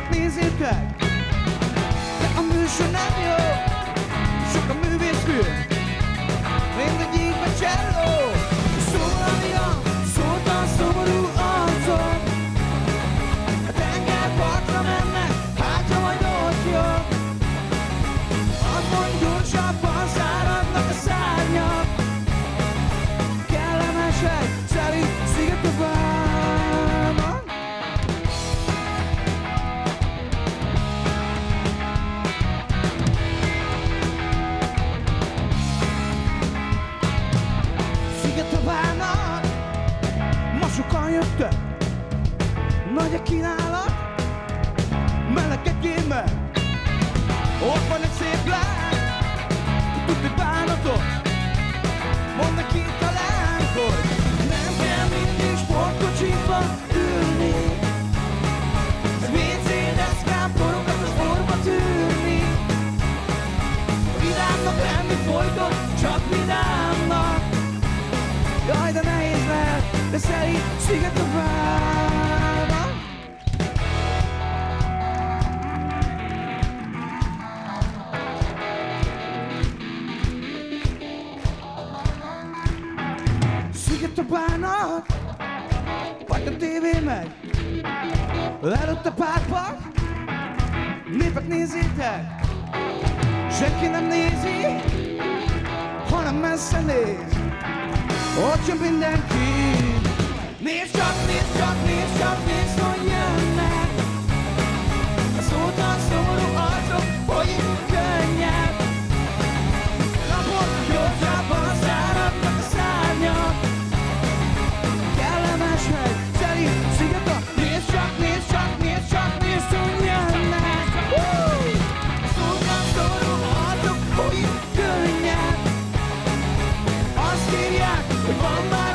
Népek nézzétek, de a műsor nem jó, sok a művészfilm, mindegyikben cselló. Szólania, szóltan szomorú arcon, a tengerpartra mennek, hátra majd ott jön. Azon gyorsabban száradnak a szárnyak, kellemes egy szeli szigetovában. Szigetoválnak, ma sokan jöttek, nagy a kínálat, melegedjél meg. Ott van egy szép lány, tudni bánatot, mondd neki talán, hogy nem kell mindig sportkocsiba ülni, WC-deszkán porokat az orba tűrni. Vidámnak lenni folyton, csak vidámnak. Jaj, de nehéz lehet, de szerint Szigetoválban. Szigetoválnak, vagy a tévé megy, előtt a pártban, népek nézzétek, senki nem nézi, hanem messze néz, ott jön mindenki. Nézd csak, nézd csak, nézd csak, nézd, hogy jönnek, a szótlan szomorú arcok, hogy itt könnyebb. Napot gyorsabban száradnak a szárnyak, kellemes hegy, szeli Szigetov. Nézd csak, nézd csak, nézd csak, nézd, hogy jönnek, a szótlan szomorú arcok, hogy itt könnyebb. Azt írják, hogy van már